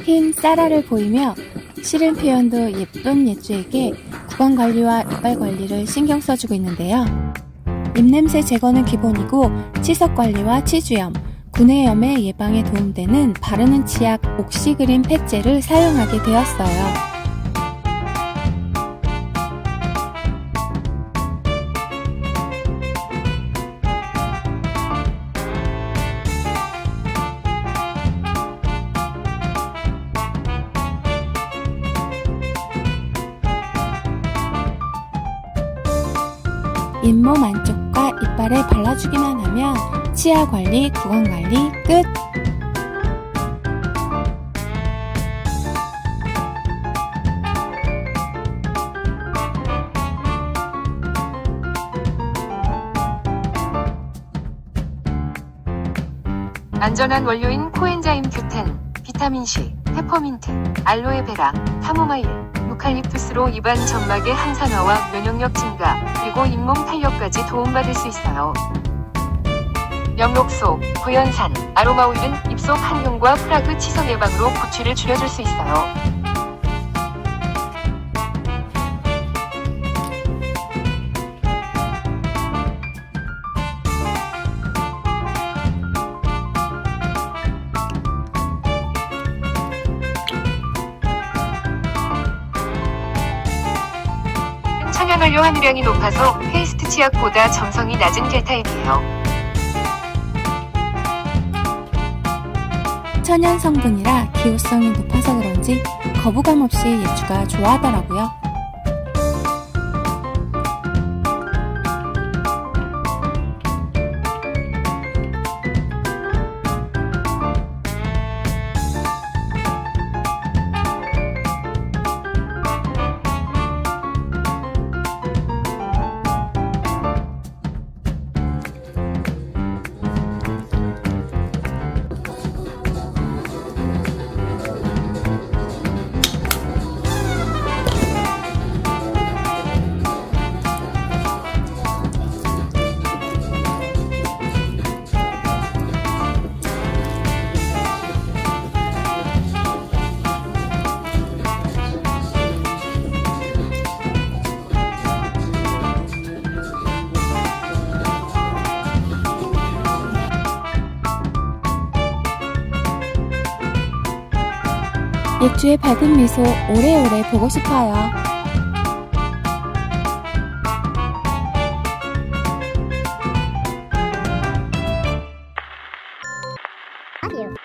흰 쌀알을 보이며 싫은 표현도 예쁜 예주에게 구강관리와 이빨관리를 신경 써주고 있는데요. 입냄새 제거는 기본이고 치석관리와 치주염, 구내염의 예방에 도움되는 바르는 치약 옥시그린 펫젤을 사용하게 되었어요. 잇몸 안쪽과 이빨에 발라주기만 하면 치아관리, 구강관리 끝! 안전한 원료인 코엔자임 규텐, 비타민C, 페퍼민트, 알로에베라, 카모마일, 유칼립투스로 입안 점막의 항산화와 면역력 증가, 그리고 잇몸 탄력까지 도움받을 수 있어요. 영록소, 구연산, 아로마 오일은 입속 항균과 프라그 치석 예방으로 구취를 줄여줄 수 있어요. 천연원료 함유량이 높아서 페이스트 치약보다 점성이 낮은 젤 타입이에요. 천연 성분이라 기호성이 높아서 그런지 거부감 없이 예주가 좋아하더라고요. 예주의 밝은 미소 오래오래 보고 싶어요. Love you.